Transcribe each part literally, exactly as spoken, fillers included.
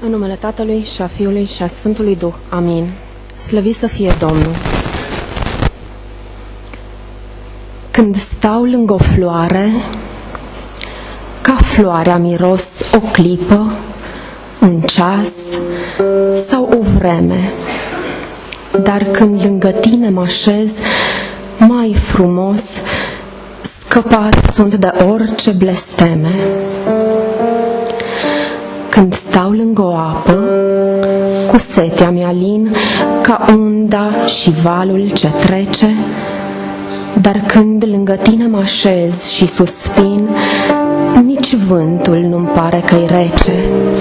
În numele Tatălui și a Fiului și a Sfântului Duh. Amin. Slăvit să fie Domnul. Când stau lângă o floare, ca floarea miros o clipă, un ceas sau o vreme. Dar când lângă tine mă așez, mai frumos, scăpat sunt de orice blesteme. Când stau lângă o apă, cu setea mi-alin ca unda și valul ce trece, dar când lângă tine mă așez și suspin, nici vântul nu-mi pare că-i rece.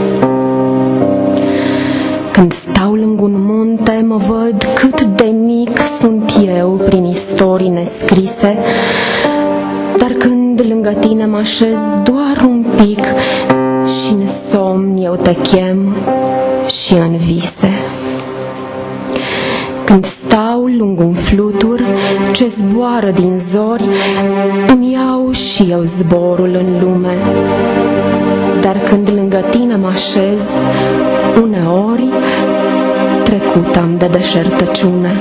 Când stau lângă un munte, mă văd cât de mic sunt eu prin istorii nescrise, dar când lângă tine mă așez doar un pic și în somn eu te chem și în vise. Când stau lângă un flutur ce zboară din zori, îmi iau și eu zborul în lume. Dar când lângă tine mă așez, uneori trecut am de deșertăciune.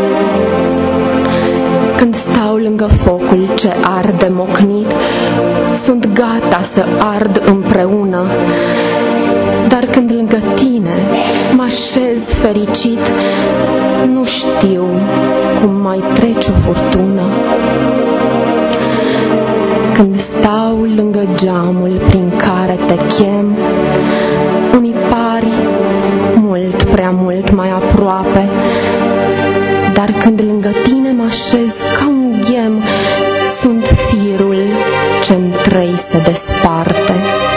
Când stau lângă focul ce arde mocnit, sunt gata să ard împreună. Dar când lângă tine mă așez fericit, nu știu cum mai trece o furtună. Când stau lângă geamul prin care te chem, îmi pari mult, prea mult mai aproape. Dar când lângă tine mă așez ca un ghem, sunt firul ce-n trei se desparte.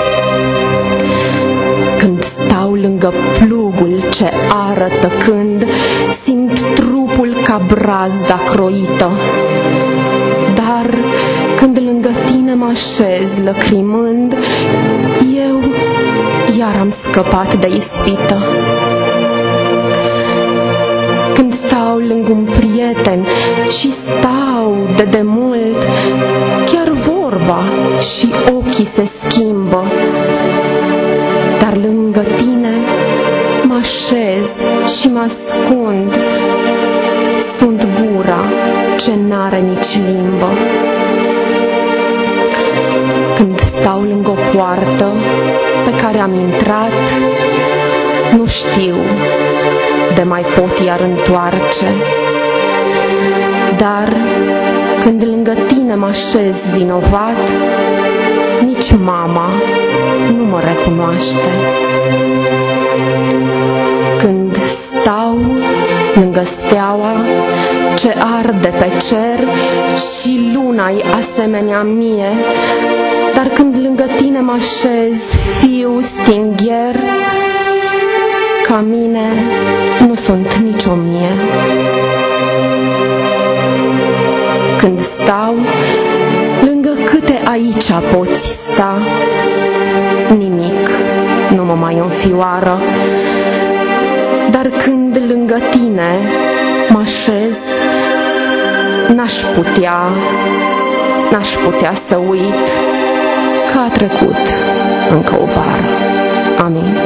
Când stau lângă plugul ce arătă când, simt trupul ca brazda croită. Dar când lângă tine mă așez lăcrimând, eu iar am scăpat de ispită. Când stau lângă un prieten și stau de demult, chiar vorba și ochii se schimbă. Dar lângă tine mă așez și mă ascund, sunt gura ce n-are nici limbă. Când stau lângă o poartă pe care am intrat, nu știu de mai pot iar întoarce. Dar când lângă tine mă așez vinovat, nici mama nu mă recunoaște. Când stau lângă steaua ce arde pe cer și luna-i asemenea mie, dar când lângă tine mă așez fiu stingher, ca mine nu sunt nici o mie. Când stau lângă câte aici poți sta, nimic nu mă mai înfioară. Dar când lângă tine mă așez, n-aș putea, n-aș putea să uit că a trecut încă o vară. Amin.